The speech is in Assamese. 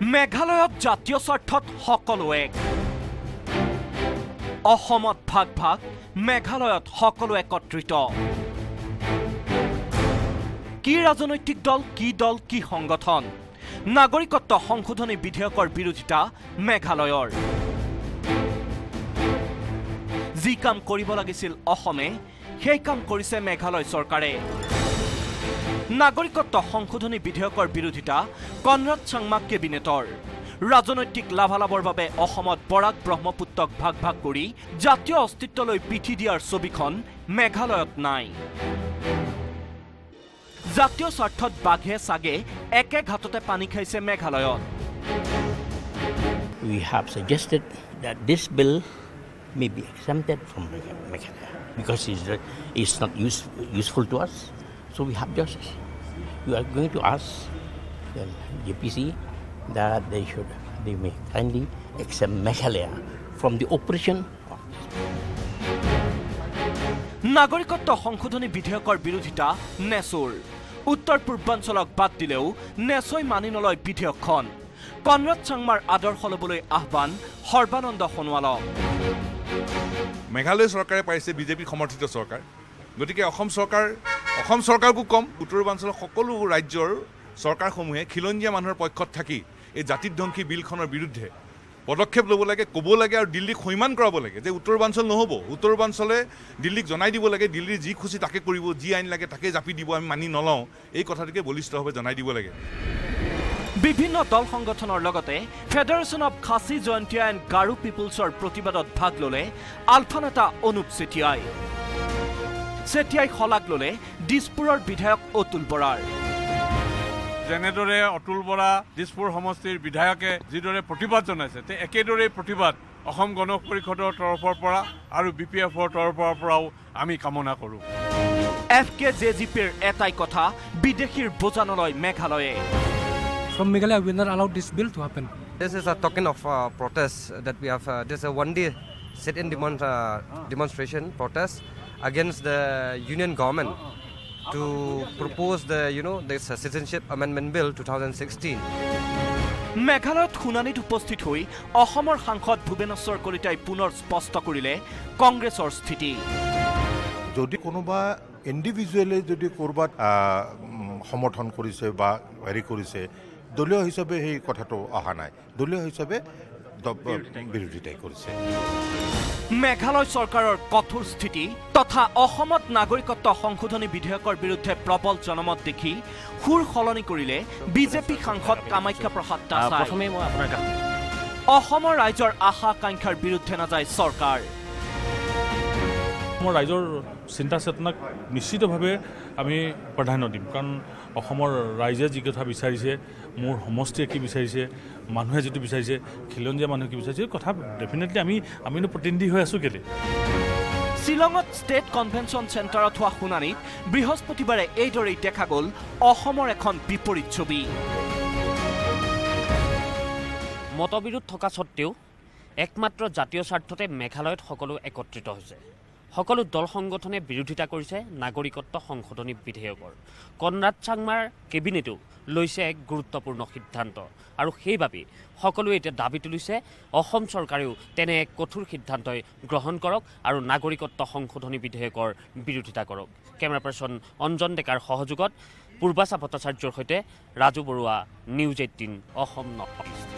মেঘালয়ত জাতীয় স্বাৰ্থত সকলো এক অসমত ভাগ ভাগ মেঘালয়ত সকলো একত্ৰিত কি ৰাজনৈতিক দল কি সংগঠন নাগৰিকত্ব সংশোধনী বিধেয়কৰ বিৰোধিতা মেঘালয়ৰ যি কাম কৰিব লাগিছিল অসমে সেই কাম কৰিছে মেঘালয় চৰকাৰে নাগৰিকত্ব সংশোধনী বিধেয়কৰ বিৰোধিতা কনৰাড চাংমা কেবিনেটৰ ৰাজনৈতিক লাভালাভৰ বাবে অসমত বৰাক ব্ৰহ্মপুত্ৰক ভাগ ভাগ কৰি জাতীয় অস্তিত্বলৈ পিঠি দিয়াৰ ছবিখন মেঘালয়ত নাই জাতীয় স্বাৰ্থত বাঘে সাগে একে ঘাটতে পানী খাইছে মেঘালয়ত We have suggested that this bill may be exempted from Meghalaya because it's not useful to us. So we have justice. We are going to ask the JPC that they may kindly exempt Meghalaya from the operation of this bill. নাগৰিকত্ব সংশোধনী বিধেয়কৰ বিৰোধিতা নেচুৰ উত্তৰ পূৰ্বাঞ্চলক বাদ দিলেও নেচই মানি নলয় বিধেয়কখন কনৰাড চাংমাৰ আদৰ্শ ল'বলৈ আহ্বান সৰ্বানন্দ সোণোৱালক মেঘালয় চৰকাৰে পাইছে বিজেপি সমৰ্থিত চৰকাৰ গতিকে অসম চৰকাৰকো কম উত্তৰ পূৰ্বাঞ্চলৰ সকলো ৰাজ্যৰ চৰকাৰসমূহে খিলঞ্জীয়া মানুহৰ পক্ষত থাকি এই জাতিধ্বংসী বিলখনৰ বিৰুদ্ধে পদক্ষেপ ল'ব লাগে ক'ব লাগে আৰু দিল্লীক সৈমান কৰাব লাগে যে উত্তৰ পূৰ্বাঞ্চল নহ'ব উত্তৰ পূৰ্বাঞ্চলে দিল্লীক জনাই দিব লাগে দিল্লীৰ যি খুচি তাকে কৰিব যি আইন লাগে তাকে জাপি দিব আমি মানি নলওঁ এই কথাটোকে বলিষ্ঠভাৱে জনাই দিব লাগে বিভিন্ন দল সংগঠনৰ লগতে federation of Khasi Jaintia and Garo পিপুলছৰ প্ৰতিবাদত ভাগ ল'লে আলফা নেতা অনুপ চেতিয়াই শলাগ ল'লে দিছপুৰৰ বিধায়ক অতুল বৰাৰ যেনেদৰে অতুল বৰা দিছপুৰ সমষ্টিৰ বিধায়কে যিদৰে প্ৰতিবাদ জনাইছে তে একেদৰে প্ৰতিবাদ অসম গণ পৰিষদৰ তৰফৰ পৰা আৰু বিপিএফৰ তৰফৰ পৰাও আমি কামনা কৰোঁ FKJGPৰ এটাই কথা বিদেশীৰ বোজা নলয় মেঘালয়ে From Meghalaya, we will not allow this bill to happen. This is a token of protest that we have. This is a one-day sit-in demonstration protest against the union government to propose this Citizenship Amendment Bill 2016. মেঘালয়ত শুনানিত উপস্থিত হৈ অসমৰ সাংসদ ভুৱনেশ্বৰ কলিতাই পুনৰ স্পষ্ট কৰিলে কংগ্ৰেছৰ স্থিতি যদি কোনোবা ইণ্ডিভিজুৱেলি যদি কৰবাত সমৰ্থন কৰিছে বা হেৰি কৰিছে দলীয় হিচাপে সেই কথাটো অহা নাই দলীয় হিচাপে বিৰোধিতাই কৰিছে মেঘালয় চৰকাৰৰ কঠোৰ স্থিতি তথা অসমত নাগৰিকত্ব সংশোধনী বিধেয়কৰ বিৰুদ্ধে প্ৰবল জনমত দেখি সুৰ সলনি কৰিলে বিজেপি সাংসদ কামাখ্যা প্ৰসাদ দাসাই অসমৰ ৰাইজৰ আশা আকাংক্ষাৰ বিৰুদ্ধে নাযায় চৰকাৰ অসমৰ ৰাইজৰ চিন্তা চেতনাক নিশ্চিতভাৱে আমি প্ৰাধান্য দিম কাৰণ অসমৰ ৰাইজে যি কথা বিচাৰিছে মোৰ সমষ্টিয়ে কি বিচাৰিছে মানুহে যিটো বিচাৰিছে খিলঞ্জীয়া মানুহে কি বিচাৰিছে কথা ডেফিনেটলি আমিনো প্ৰতিনিধি হৈ আছোঁ কেলে শ্বিলঙত ষ্টেট কনভেনশ্যন চেণ্টাৰত হোৱা শুনানিত বৃহস্পতিবাৰে এইদৰেই দেখা গ'ল অসমৰ এখন বিপৰীত ছবি মতবিৰোধ থকা স্বত্তেও একমাত্ৰ জাতীয় স্বাৰ্থতে মেঘালয়ত সকলো একত্ৰিত হৈছে সকলো দল সংগঠনে বিৰোধিতা কৰিছে নাগৰিকত্ব সংশোধনী বিধেয়কৰ কনৰাড চাংমাৰ কেবিনেটো লৈছে এক গুৰুত্বপূৰ্ণ সিদ্ধান্ত আৰু সেইবাবে সকলোৱে এতিয়া দাবী তুলিছে অসম চৰকাৰেও তেনে এক কঠোৰ সিদ্ধান্তই গ্ৰহণ কৰক আৰু নাগৰিকত্ব সংশোধনী বিধেয়কৰ বিৰোধিতা কৰক কেমেৰা পাৰ্চন অঞ্জন ডেকাৰ সহযোগত পূৰ্বাচা ভট্টাচাৰ্যৰ সৈতে Raju Baruah news 18 Assam north east